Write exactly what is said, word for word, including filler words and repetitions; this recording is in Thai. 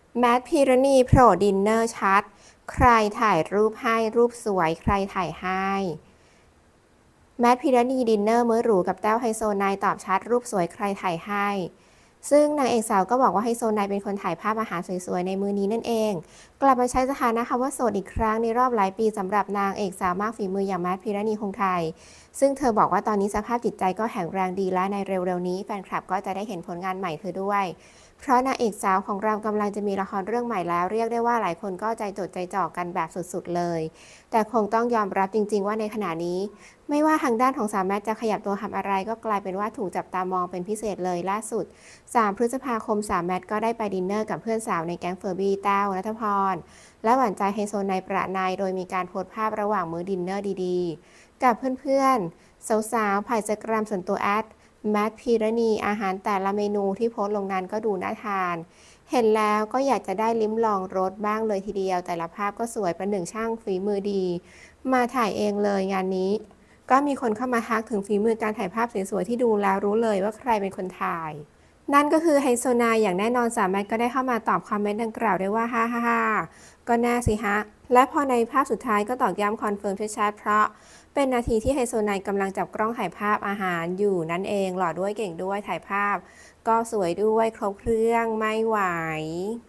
แมทพิรณีโผล่ดินเนอร์ชัดใครถ่ายรูปให้รูปสวยใครถ่ายให้แมทพิรณีดินเนอร์มื้อหรูกับแต้วไฮโซไนตอบชัดรูปสวยใครถ่ายให้ซึ่งนางเอกสาวก็บอกว่าไฮโซไนเป็นคนถ่ายภาพอาหารสวยๆในมื้อนี้นั่นเองกลับมาใช้สถานะคำว่าโสดอีกครั้งในรอบหลายปีสำหรับนางเอกสาวมากฝีมืออย่างแมทพิรณีคงไทยซึ่งเธอบอกว่าตอนนี้สภาพจิตใจก็แข็งแรงดีและในเร็วๆนี้แฟนคลับก็จะได้เห็นผลงานใหม่เธอด้วยเพราะนางเอกสาวของเรากำลังจะมีละครเรื่องใหม่แล้วเรียกได้ว่าหลายคนก็ใจจดใจจ่อกันแบบสุดๆเลยแต่คงต้องยอมรับจริงๆว่าในขณะนี้ไม่ว่าทางด้านของสาวแมทจะขยับตัวทำอะไรก็กลายเป็นว่าถูกจับตามองเป็นพิเศษเลยล่าสุดสามพฤษภาคมสาวแมทก็ได้ไปดินเนอร์กับเพื่อนสาวในแก๊งเฟอร์บี้แต้วณัฐพรและหวานใจไฮโซไนประนายโดยมีการโพสต์ภาพระหว่างมื้อดินเนอร์ดีๆกับเพื่อนๆสาวๆผ่านอินสตาแกรมส่วนตัวแอดแมทพีรณีอาหารแต่ละเมนูที่โพสต์ลงนั้นก็ดูน่าทานเห็นแล้วก็อยากจะได้ลิ้มลองรสบ้างเลยทีเดียวแต่ละภาพก็สวยประหนึ่งช่างฝีมือดีมาถ่ายเองเลยงานนี้ก็มีคนเข้ามาทักถึงฝีมือการถ่ายภาพสวยๆที่ดูแล้วรู้เลยว่าใครเป็นคนถ่ายนั่นก็คือไฮโซไนอย่างแน่นอนสาวแมทก็ได้เข้ามาตอบคอมเมนต์ดังกล่าวด้วยว่าฮ่าฮ่าฮ่าก็แน่สิฮะและพอในภาพสุดท้ายก็ตอกย้ำคอนเฟิร์มชัดๆเพราะเป็นนาทีที่ไฮโซไนกำลังจับกล้องถ่ายภาพอาหารอยู่นั่นเองหล่อด้วยเก่งด้วยถ่ายภาพก็สวยด้วยครบเครื่องไม่ไหว